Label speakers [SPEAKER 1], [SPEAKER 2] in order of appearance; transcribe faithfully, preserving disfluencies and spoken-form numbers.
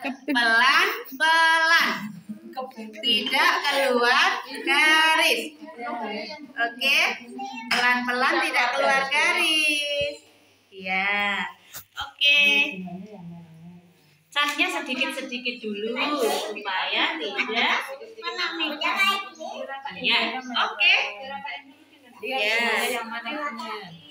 [SPEAKER 1] pelan-pelan, tidak keluar garis. Oke, pelan-pelan tidak keluar garis. Ya, oke. Catnya sedikit-sedikit dulu supaya tidak. Ya, oke. Ya.